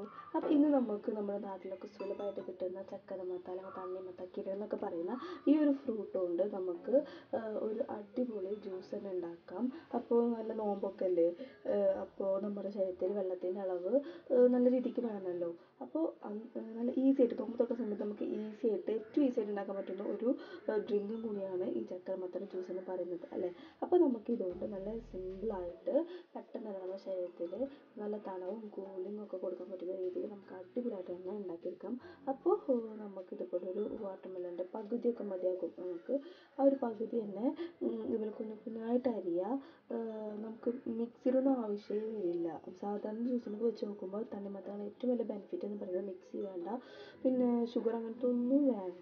അപ്പോൾ ഇന്ന് നമുക്ക് നമ്മുടെ നാട്ടിലൊക്കെ സുലഭമായിട്ട് കിട്ടുന്ന ചക്കരമത്ത അല്ലെങ്കിൽ തണ്ണിമത്ത കിഴങ്ങെന്നൊക്കെ പറയുന്ന ഈ ഒരു ഫ്രൂട്ട് കൊണ്ട് നമുക്ക് ഒരു അടിപൊളി ജ്യൂസ് തന്നെ ഉണ്ടാക്കാം. അപ്പോൾ നല്ല നോമ്പൊക്കെ അല്ലേ, അപ്പോൾ നമ്മുടെ ശരീരത്തിൽ വെള്ളത്തിൻ്റെ അളവ് നല്ല രീതിക്ക് വേണമല്ലോ. അപ്പോൾ നല്ല ഈസി ആയിട്ട് നോമ്പൊക്കെ സമയത്ത് നമുക്ക് ഈസി ആയിട്ട് ഏറ്റവും ഈസി ആയിട്ട് ഉണ്ടാക്കാൻ പറ്റുന്ന ഒരു ഡ്രിങ്കും കൂടിയാണ് ഈ ചക്കരമത്തയുടെ ജ്യൂസ് എന്ന് പറയുന്നത് അല്ലേ. അപ്പോൾ നമുക്ക് ഇതുകൊണ്ട് നല്ല സിമ്പിളായിട്ട് പെട്ടെന്ന് തന്നെ നമ്മുടെ ശരീരത്തിൽ നല്ല തണവും കൂളിങ്ങും ഒക്കെ കൊടുക്കാൻ പറ്റുന്ന രീതിയിൽ നമുക്ക് അടിപൊളിയായിട്ട് തന്നെ ഉണ്ടാക്കിയെടുക്കാം. അപ്പോൾ നമുക്ക് ഇതുപോലെ ഒരു വാട്ടർമെലൻ്റെ പകുതിയൊക്കെ മതിയാകും. നമുക്ക് ആ ഒരു പകുതി തന്നെ ഇതുപോലെ കുഞ്ഞായിട്ട് അരിയുക. നമുക്ക് മിക്സിയിലൊന്നും ആവശ്യമേ വരില്ല. സാധാരണ ജ്യൂസിനൊക്കെ വെച്ച് നോക്കുമ്പോൾ തണ്ണിമത്തമാണ് ഏറ്റവും വലിയ ബെനിഫിറ്റ് എന്ന് പറയുന്നത്. മിക്സി വേണ്ട, പിന്നെ ഷുഗർ അങ്ങനത്തെ ഒന്നും വേണ്ട.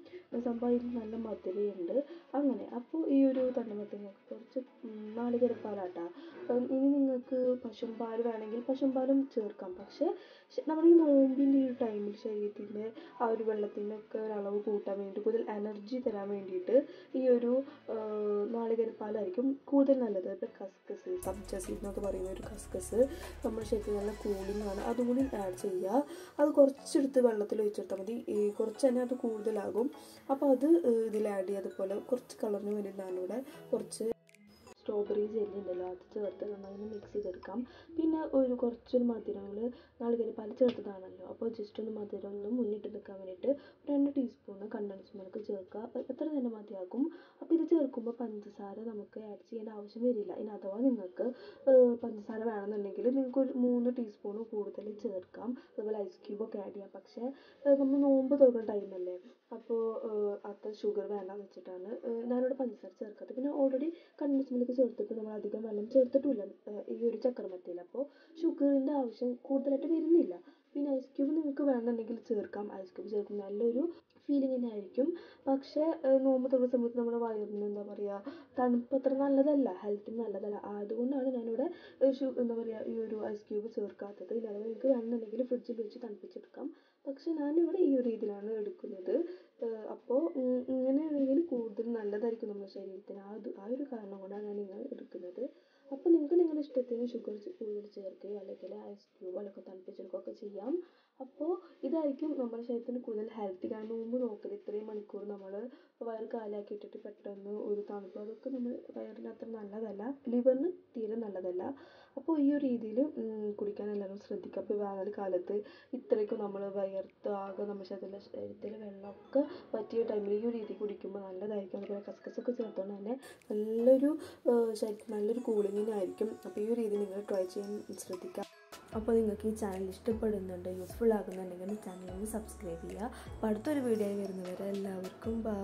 സംഭവം ഇതിൽ നല്ല മധുരമുണ്ട്. അങ്ങനെ അപ്പോൾ ഈ ഒരു തണ്ണിമത്തങ്ങൾക്ക് കുറച്ച് നാളികേരപ്പാലാട്ടാ. ഇനി നിങ്ങൾക്ക് പശുമ്പാൽ വേണമെങ്കിൽ പശുമ്പാലും ചേർക്കാം. പക്ഷേ നമ്മൾ ഈ നോമ്പിൻ്റെ ഈ ഒരു ടൈമിൽ ശരീരത്തിൻ്റെ ആ ഒരു വെള്ളത്തിൻ്റെയൊക്കെ ഒരു അളവ് കൂട്ടാൻ വേണ്ടി കൂടുതൽ എനർജി തരാൻ വേണ്ടിയിട്ട് ഈ ഒരു നാളികേരപ്പാലായിരിക്കും കൂടുതൽ നല്ലത്. ഇപ്പോൾ കസ്കസ്, സബ്ജ സീഡ് എന്നൊക്കെ പറയുന്ന ഒരു കസ്കസ് നമ്മുടെ ശരീരത്തിൽ നല്ല കൂളിംഗ് ആണ്. അതും കൂടി ആഡ് ചെയ്യുക. അത് കുറച്ചെടുത്ത് വെള്ളത്തിൽ ഒഴിച്ചെടുത്താൽ മതി. കുറച്ച് തന്നെ അത് കൂടുതലാകും. അപ്പോൾ അത് ഇതിൽ ആഡ് ചെയ്യുക. അതുപോലെ കുറച്ച് കളറിന് വേണ്ടിയിട്ട് ഞാനിവിടെ കുറച്ച് സ്ട്രോബെറി ജെല്ലി ഉണ്ടല്ലോ അത് ചേർത്ത് നന്നായി മിക്സ് ചെയ്തെടുക്കാം. പിന്നെ കുറച്ചൊരു മധുരങ്ങൾ നാളികേരപ്പാൽ ചേർത്തതാണല്ലോ, അപ്പോൾ ജസ്റ്റ് ഒന്ന് മധുരം ഒന്ന് മുന്നിട്ട് നിൽക്കാൻ വേണ്ടിയിട്ട് 2 ടീസ്പൂൺ കണ്ടൻസ്ഡ് മിൽക്ക് ചേർക്കുക. എത്ര തന്നെ മതിയാകും. അപ്പോൾ ഇത് ചേർക്കുമ്പോൾ പഞ്ചസാര നമുക്ക് ആഡ് ചെയ്യേണ്ട ആവശ്യം വരില്ല. ഇനി അഥവാ നിങ്ങൾക്ക് പഞ്ചസാര വേണമെന്നുണ്ടെങ്കിൽ നിങ്ങൾക്ക് ഒരു 3 ടീസ്പൂൺ കൂടുതൽ ചേർക്കാം. അതുപോലെ ഐസ് ക്യൂബൊക്കെ ആഡ് ചെയ്യാം. പക്ഷേ നമ്മൾ നോമ്പ് തുറക്കുന്ന ടൈമല്ലേ, അപ്പോൾ അത്ര ഷുഗർ വേണ്ടാന്ന് വെച്ചിട്ടാണ് ഞാനിവിടെ പഞ്ചസാര ചേർക്കാത്തത്. പിന്നെ ഓൾറെഡി കണ്ടൻസ്ഡ് മിൽക്ക് ചേർത്തിട്ട് നമ്മൾ അധികം വെള്ളം ചേർത്തിട്ടില്ല ഈ ഒരു ചക്കരമത്തയിൽ. അപ്പോൾ ഷുഗറിൻ്റെ ആവശ്യം കൂടുതലായിട്ട് വരുന്നില്ല. പിന്നെ ഐസ് ക്യൂബ് നിങ്ങൾക്ക് വേണമെന്നുണ്ടെങ്കിൽ ചേർക്കാം. ഐസ് ക്യൂബ് ചേർക്കുമ്പോൾ നല്ലൊരു ഫീലിംഗ് തന്നെ ആയിരിക്കും. പക്ഷേ നോമ്പ് തുറക്കുന്ന സമയത്ത് നമ്മുടെ വയറിന് എന്താ പറയുക, തണുപ്പ് അത്ര നല്ലതല്ല, ഹെൽത്തിന് നല്ലതല്ല. അതുകൊണ്ടാണ് ഞാനിവിടെ എന്താ പറയുക ഈ ഒരു ഐസ് ക്യൂബ് ചേർക്കാത്തത്. ഇനി അഥവാ നിങ്ങൾക്ക് വേണമെന്നുണ്ടെങ്കിൽ ഫ്രിഡ്ജിൽ വെച്ച് തണുപ്പിച്ചെടുക്കാം. പക്ഷേ ഞാനിവിടെ ഈ ഒരു രീതിയിലാണ് എടുക്കുന്നത്. അപ്പോൾ ഇങ്ങനെയാണെങ്കിൽ കൂടുതൽ നല്ലതായിരിക്കും നമ്മുടെ ശരീരത്തിന്. ആ ഒരു കാരണം കൊണ്ടാണ് ഞാൻ ഇങ്ങനെ എടുക്കുന്നത്. അപ്പോൾ നിങ്ങൾക്ക് നിങ്ങളുടെ ഇഷ്ടത്തിന് ഷുഗർ കൂടുതൽ ചേർക്കുകയോ അല്ലെങ്കിൽ ഐസ് ക്യൂബ് അല്ലെങ്കിൽ തണുപ്പിച്ചെടുക്കുകയൊക്കെ ചെയ്യാം. അപ്പോൾ ഇതായിരിക്കും നമ്മുടെ ശരീരത്തിന് കൂടുതൽ ഹെൽത്തി. കാരണം നോമ്പ് നോക്കരുത്, ഇത്രയും മണിക്കൂർ നമ്മൾ വയറ് കാലിയാക്കി ഇട്ടിട്ട് പെട്ടെന്ന് ഒരു തണുപ്പ്, അതൊക്കെ നമ്മൾ വയറിന് അത്ര നല്ലതല്ല, ലിവറിന് തീരെ നല്ലതല്ല. അപ്പോൾ ഈ ഒരു രീതിയിൽ കുടിക്കാൻ എല്ലാവരും ശ്രദ്ധിക്കുക. അപ്പോൾ വേനൽ കാലത്ത് ഇത്രയ്ക്കും നമ്മൾ വിയർത്ത് ആകെ നമ്മുടെ ശരീരത്തിലെ വെള്ളമൊക്കെ പറ്റിയ ടൈമിൽ ഈ ഒരു രീതി കുടിക്കുമ്പോൾ നല്ലതായിരിക്കും. അതുപോലെ കസ്കസൊക്കെ ചേർത്തുകൊണ്ട് തന്നെ ശരീരത്തിന് നല്ലൊരു കൂളിങ്ങിനായിരിക്കും. അപ്പോൾ ഈ ഒരു രീതി നിങ്ങൾ ട്രൈ ചെയ്യാൻ ശ്രദ്ധിക്കുക. അപ്പോൾ നിങ്ങൾക്ക് ഈ ചാനൽ ഇഷ്ടപ്പെടുന്നുണ്ട്, യൂസ്ഫുൾ ആകുന്നുണ്ടെങ്കിൽ ചാനലിന് സബ്സ്ക്രൈബ് ചെയ്യുക. അപ്പോൾ അടുത്തൊരു വീഡിയോ വരുന്നവരെ എല്ലാവർക്കും ബൈ.